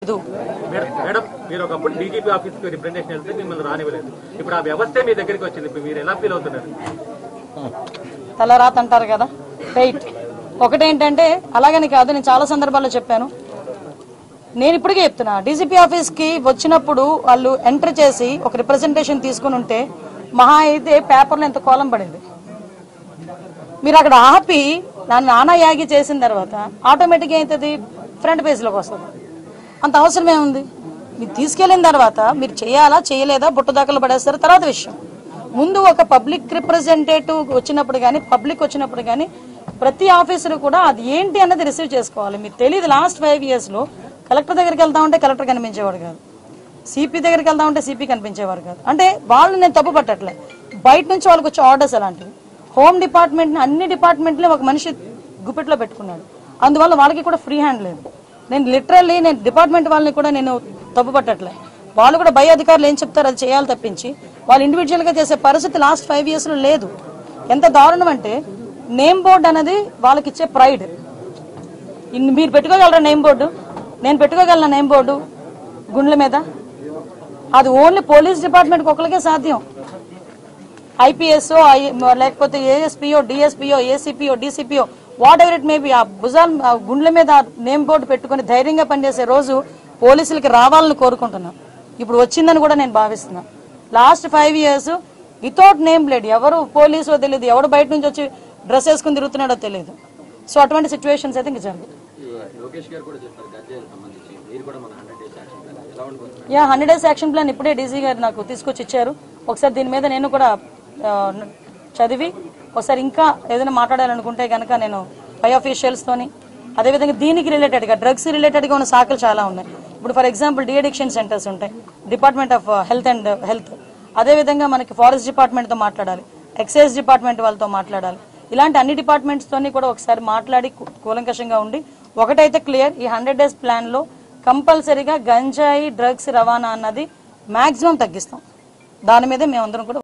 లేదు. మేడం మీరు ఒకప్పుడు డీజీపీ ఆఫీస్ కి రిప్రజెంటేషన్ వెళ్తే మిమ్మల్ని రానివ్వలేదు. ఇప్పుడు ఆ వ్యవస్థ మీ దగ్గరికి వచ్చింది. ఇప్పుడు మీరు ఎలా ఫీల్ అవుతున్నారు? తలరాత అంటారు కదా, రైట్. ఒకటేంటంటే అలాగని కాదు, నేను చాలా సందర్భాల్లో చెప్పాను. నేను ఇప్పటికే చెప్తున్నా, డీజీపీ ఆఫీస్కి వచ్చినప్పుడు వాళ్ళు ఎంటర్ చేసి ఒక రిప్రజెంటేషన్ తీసుకుని ఉంటే మహా అయితే పేపర్లో ఎంత కోలం పడింది. మీరు అక్కడ ఆపి దాన్ని నానా యాగి చేసిన తర్వాత ఆటోమేటిక్గా అవుతుంది, ఫ్రంట్ పేజ్లోకి వస్తుంది. అంత అవసరం ఏముంది? మీరు తీసుకెళ్ళిన తర్వాత మీరు చేయాలా చేయలేదా బుట్ట దాఖలు పడేస్తారు, తర్వాత విషయం. ముందు ఒక పబ్లిక్ రిప్రజెంటేటివ్ వచ్చినప్పుడు కానీ, పబ్లిక్ వచ్చినప్పుడు కానీ ప్రతి ఆఫీసర్ కూడా అది ఏంటి అన్నది రిసీవ్ చేసుకోవాలి. మీకు తెలియదు, లాస్ట్ 5 yearsలో కలెక్టర్ దగ్గరికి వెళ్తా ఉంటే కలెక్టర్ కనిపించేవాడు కాదు, సిపి దగ్గరికి వెళ్తా ఉంటే సిపి కనిపించేవారు కాదు. అంటే వాళ్ళు నేను తప్పు పట్టట్లే, బయట నుంచి వాళ్ళకి వచ్చే ఆర్డర్స్ అలాంటివి. హోమ్ డిపార్ట్మెంట్ని అన్ని డిపార్ట్మెంట్ని ఒక మనిషి గుప్పెట్లో పెట్టుకున్నాడు, అందువల్ల వాళ్ళకి కూడా ఫ్రీ హ్యాండ్ లేదు. నేను లిటరల్లీ నేను డిపార్ట్మెంట్ వాళ్ళని కూడా నేను తప్పు పట్టట్లే, వాళ్ళు కూడా పై అధికారులు ఏం చెప్తారు అది చేయాలి తప్పించి వాళ్ళు ఇండివిజువల్గా చేసే పరిస్థితి లాస్ట్ 5 yearsలో లేదు. ఎంత దారుణం అంటే నేమ్ బోర్డు అనేది వాళ్ళకి ఇచ్చే ప్రైడ్. మీరు పెట్టుకోగలరా నేమ్ బోర్డు? నేను పెట్టుకోగలనా నేమ్ బోర్డు గుండ్ల మీద? అది ఓన్లీ పోలీస్ డిపార్ట్మెంట్కి ఒకరికే సాధ్యం. ఐపీఎస్ లేకపోతే ఏఎస్పీఓ, డిఎస్పీఓ, ఏసీపీఓ, డీసీపీఓ, వాట్ ఎవర్ ఇట్ మేబీ, ఆ భుజాలు గుండ్ల మీద నేమ్ బోర్డు పెట్టుకుని ధైర్యంగా పనిచేసే రోజు పోలీసులకి రావాలని కోరుకుంటున్నాను. ఇప్పుడు వచ్చిందని కూడా నేను భావిస్తున్నా. Last 5 years without name plate, ఎవరు పోలీసో తెలియదు, ఎవరు బయట నుంచి వచ్చి డ్రెస్ వేసుకుని తిరుగుతున్నాడో తెలియదు. సో అటువంటి సిచ్యువేషన్స్ అయితే ఇంక జరుగుతాయి. 100 days యాక్షన్ ప్లాన్ ఇప్పుడే డీజీ గారు నాకు తీసుకొచ్చి ఇచ్చారు. ఒకసారి దీని మీద నేను కూడా చదివి ఒకసారి ఇంకా ఏదైనా మాట్లాడాలనుకుంటే కనుక నేను పై అఫీషియల్స్తోని, అదేవిధంగా దీనికి రిలేటెడ్గా డ్రగ్స్ రిలేటెడ్గా ఉన్న శాఖలు చాలా ఉన్నాయి. ఇప్పుడు ఫర్ ఎగ్జాంపుల్ డిఅడిక్షన్ సెంటర్స్ ఉంటాయి, డిపార్ట్మెంట్ ఆఫ్ హెల్త్, అదేవిధంగా మనకి ఫారెస్ట్ డిపార్ట్మెంట్తో మాట్లాడాలి, ఎక్సైజ్ డిపార్ట్మెంట్ వాళ్ళతో మాట్లాడాలి. ఇలాంటి అన్ని డిపార్ట్మెంట్స్తోని కూడా ఒకసారి మాట్లాడి కూలంకషంగా ఉండి ఒకటైతే క్లియర్, ఈ 100 days ప్లాన్లో కంపల్సరీగా గంజాయి డ్రగ్స్ రవాణా అన్నది మాక్సిమం తగ్గిస్తాం. దాని మీదే మేమందరం కూడా